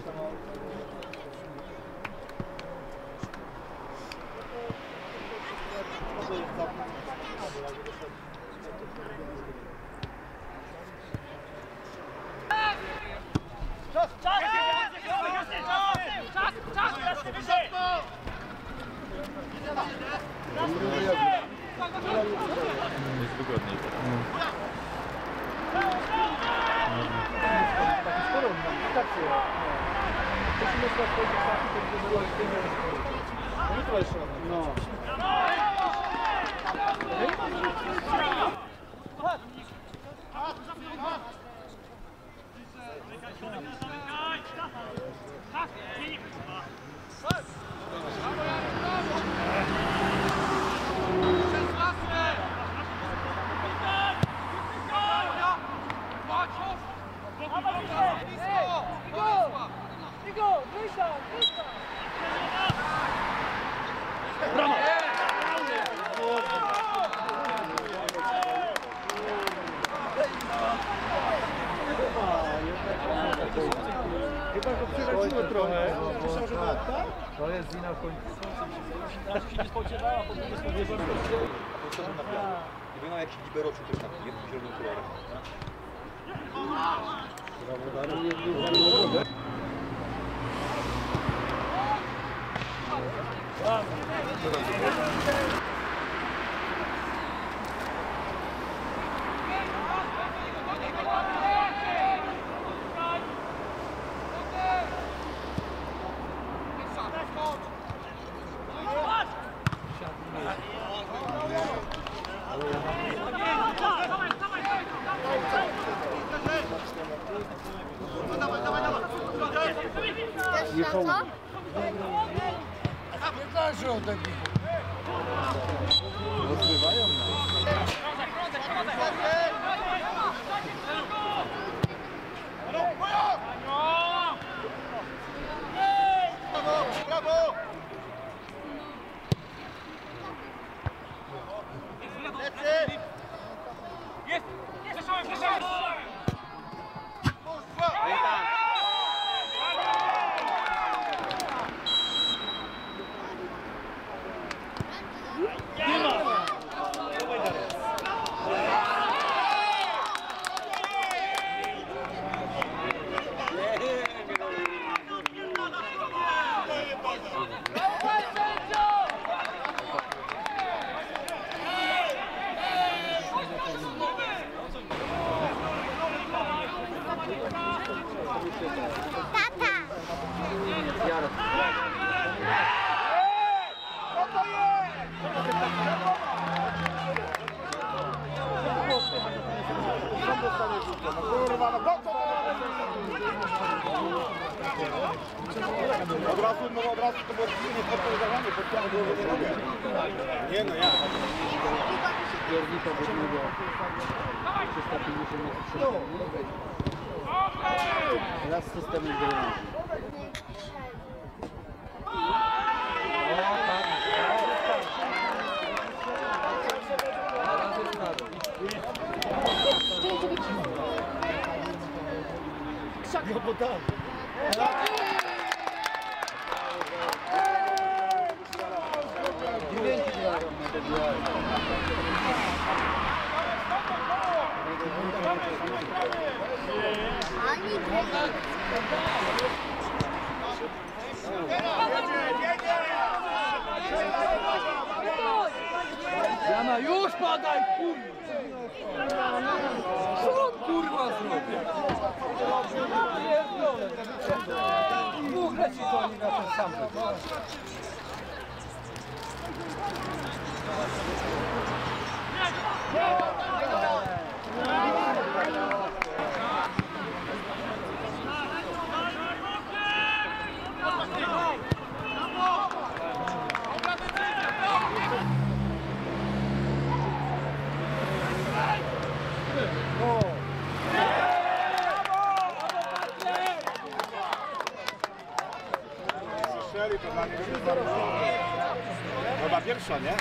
Jest wygodniej teraz. No. Chyba go przeraziło trochę. Myślał, że tak? To jest wina w końcu. Raczej się nie spodziewała, bo nie spodziewała. A potem na plaży. I miał jakiś liberoczu też taki, nie? W zielonym kolorze. Co? Nie zależy ode mnie. Rozgrywają nas. Brawo! Jest! Przeszłem! Od razu to było podpowiadanie, nie no ja. Giernika wodnego 350 metrów. Raz systemem drenażu. No bo tam. Dźwięki grają na te białe. Ani Jana, już padaj, kurwa! Co on kurwa zrobił? Dwóch leci to oni na ten sam. Strzeli, to dla niego jest bardzo. Chyba pierwsza, nie?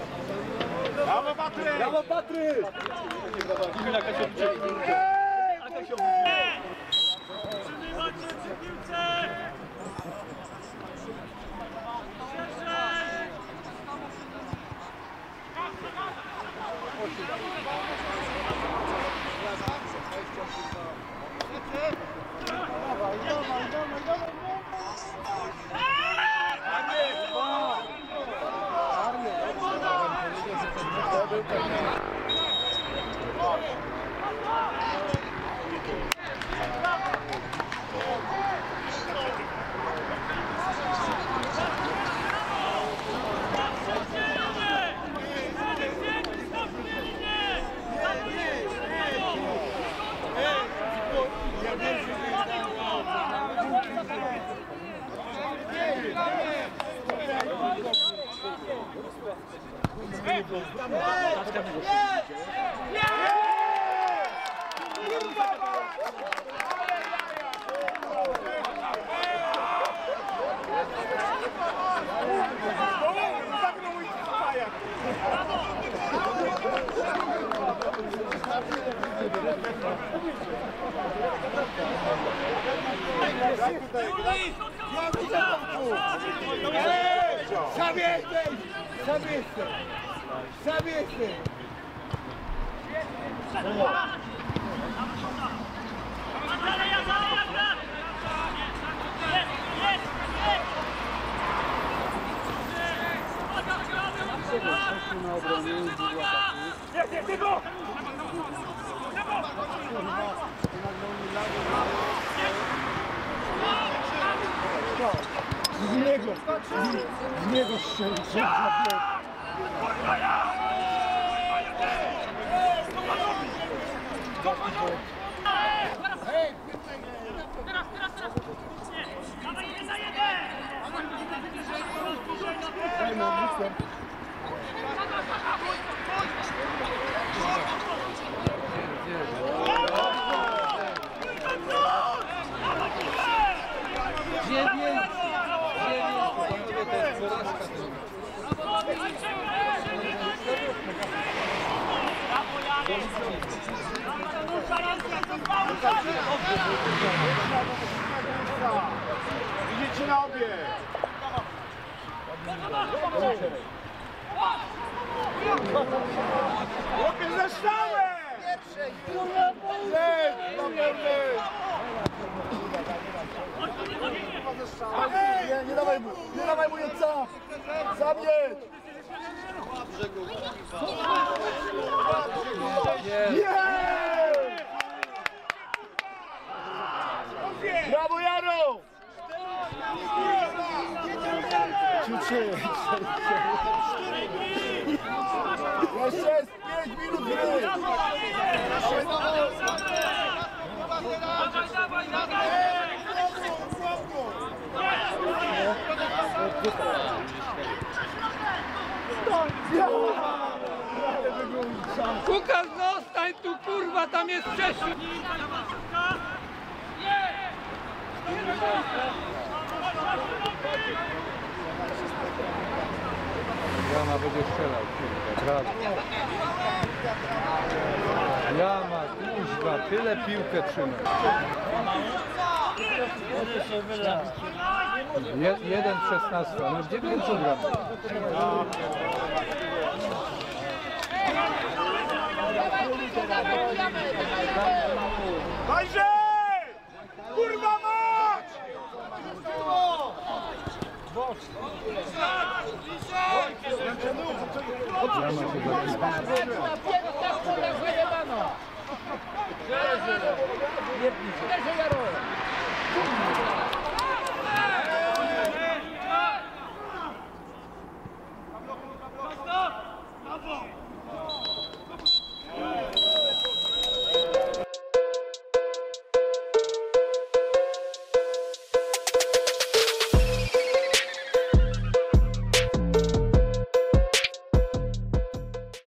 Brawo, Patryk! Brawo, Patryk! Sam jesteś! Sam jesteś! Sam jesteś! Z niego strzelił, Idziecie na obie! Chłopiec za ształę! Nie dawaj mu jedca! Sam jedź! Brawo Jaro! Jeszcze jest 5 minut gry! Łukasz, zostań tu, kurwa, tam jest przeszły! Jama będzie strzelał, kurwa, brawo. Jama, kuźwa, tyle piłkę trzyma. 1 w 16, no gdzie więcej gram? Dajże! Kurwa mać! Jama się zaczyna.